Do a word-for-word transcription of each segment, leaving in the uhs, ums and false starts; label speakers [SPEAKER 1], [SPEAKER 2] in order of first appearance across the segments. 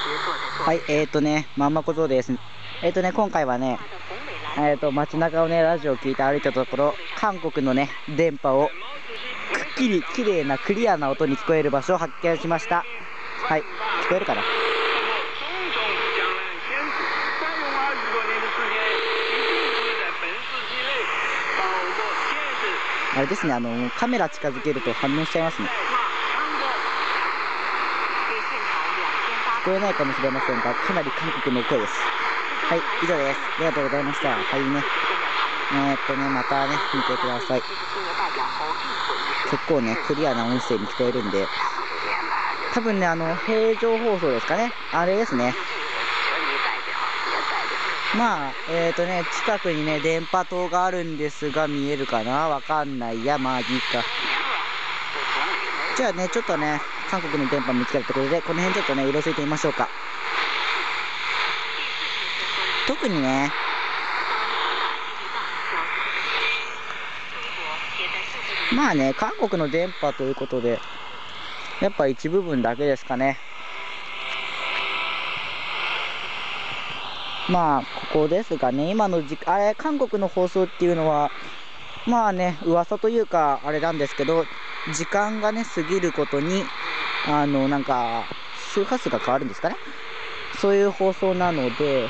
[SPEAKER 1] はい、えーとね、まんま小僧です。えーとね、今回はね、えーと、街中をね、ラジオを聞いて歩いたところ、韓国のね、電波を、くっきり、綺麗な、クリアな音に聞こえる場所を発見しました。はい、聞こえるかな？あれですね、あの、カメラ近づけると反応しちゃいますね。聞こえないかもしれませんが、かなり韓国の声です。はい、以上です。ありがとうございました。はいね。えー、っとね、またね、見てください。結構ね、クリアな音声に聞こえるんで、多分ね、あの、平常放送ですかね。あれですね。まあ、えー、っとね、近くにね、電波塔があるんですが、見えるかな？わかんない。や、まあいいか。じゃあね、ちょっとね、韓国の電波見つけたところで、この辺ちょっとね、うろついてみましょうか。特にね、まあね、韓国の電波ということで、やっぱ一部分だけですかね。まあ、ここですがね、今の時あれ、韓国の放送っていうのは、まあね、噂というか、あれなんですけど、時間がね、過ぎることに、あの、なんか、周波数が変わるんですかね。そういう放送なので、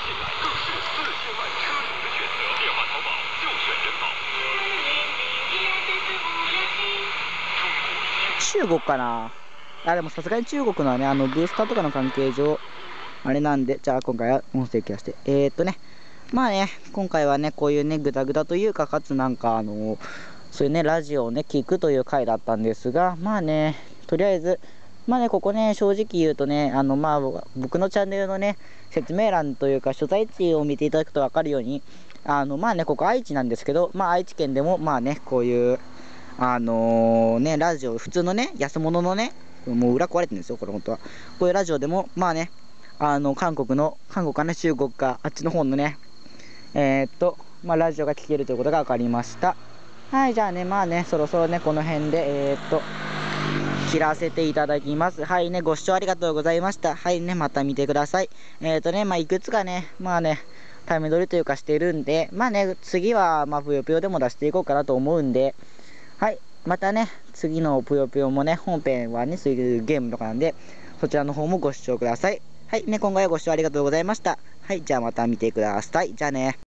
[SPEAKER 1] 中国かなあ、でもさすがに中国のはね、あの、ブースターとかの関係上、あれなんで、じゃあ今回は音声切らして。えー、っとね、まあね、今回はね、こういうね、グダグダというか、かつなんか、あの、そういうね、ラジオをね、聞くという回だったんですが、まあね、とりあえず、まあね、ここね、正直言うとね、あの、まあ、僕のチャンネルのね、説明欄というか、所在地を見ていただくと分かるように、あの、まあね、ここ愛知なんですけど、まあ愛知県でも、まあね、こういう、あのー、ね、ラジオ、普通のね、安物のね、もう裏壊れてるんですよ、これ本当は。こういうラジオでも、まあね、あの、韓国の、韓国かね、中国か、あっちの方のね、えー、っと、まあ、ラジオが聞けるということが分かりました。はい、じゃあね、まあね、そろそろね、この辺で、えー、っと、切らせていただきます。はいね、ご視聴ありがとうございました。はいね、また見てください。えー、っとね、まあ、いくつかね、まあね、タイム撮りというかしてるんで、まあね、次は、まあ、ぷよぷよでも出していこうかなと思うんで、はい。またね、次のぷよぷよもね、本編はね、そういうゲームとかなんで、そちらの方もご視聴ください。はい。ね、今回はご視聴ありがとうございました。はい。じゃあまた見てください。じゃあね。